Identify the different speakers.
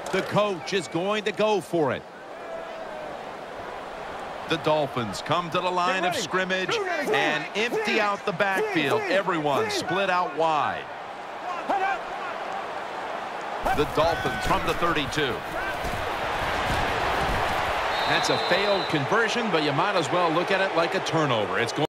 Speaker 1: The coach is going to go for it. The Dolphins come to the line of scrimmage and empty out the backfield. Everyone split out wide. The Dolphins from the 32. That's a failed conversion, but you might as well look at it like a turnover. It's going